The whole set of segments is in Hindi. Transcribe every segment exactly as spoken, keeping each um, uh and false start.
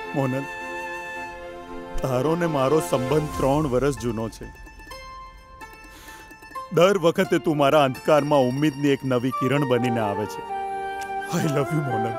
મોનલ, તારો ને મારો સંબંધ ત્રણ વર્ષ જૂનો છે. દર વખતે તું મારા અંધકારમાં ઉમ્મીદની એક નવી કિરણ બનીને આવે છે. આઈ લવ યુ મોનલ.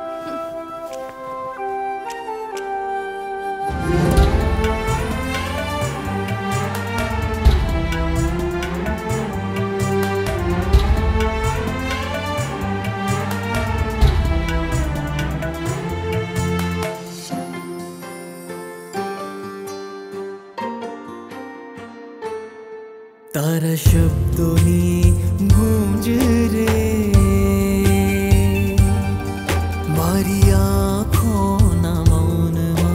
तारा शब्दोनी गूंज रे मारी आँखों मौन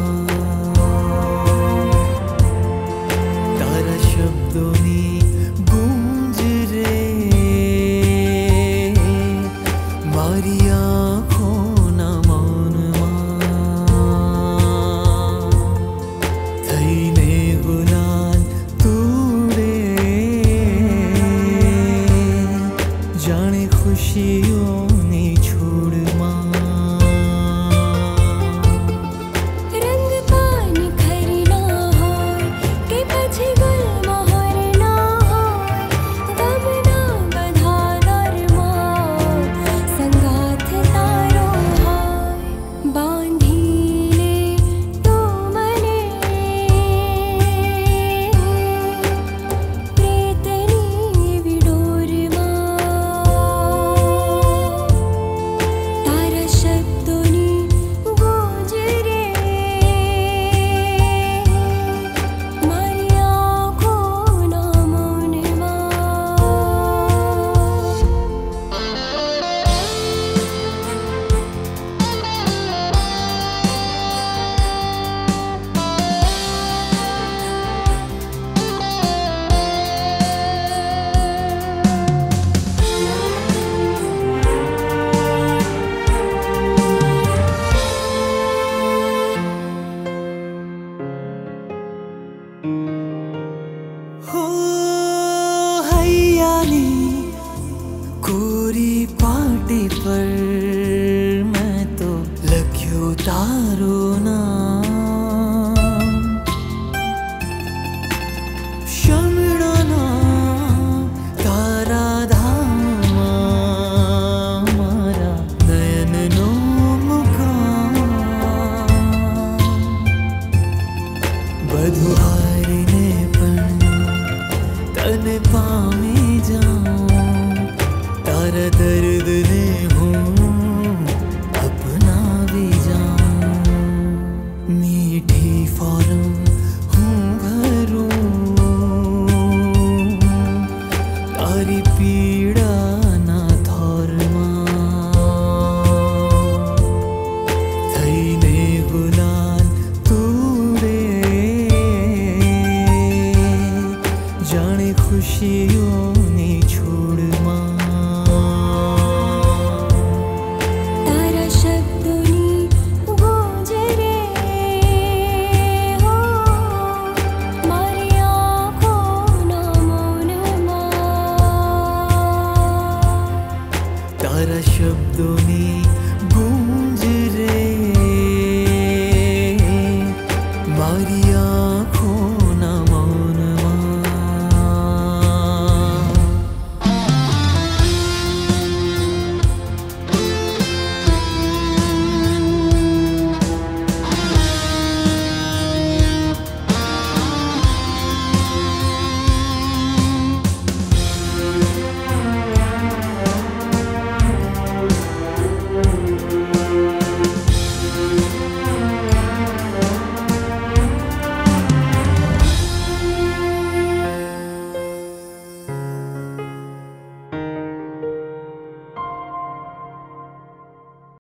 तारा शब्दोनी गूंज रे मारी आँखों मौन थईने गुलाल जाने खुशियों छोड़ रंग पान खरीना हो के पछे गुल मोहर ना हो तब ना बधा दरमा संगाथ तारो हो बांधीले तो मने प्रेतनी विडोर कोरी पाटी पर मैं तो लग्यो तारो नाम शमड़ना तारा धाम मारा नयन नो मुकाम बधुहारी ने पण तन पामे जाऊं तारा दर्द ने हूँ अपना भी जाऊं मीठी फौरम हूँ भरूं तारी पीड़ा ना थोरमा थईने गुलाल तूड़े जाने खुशियों छोड़ तारा शब्दों ने गूंज रे मारिया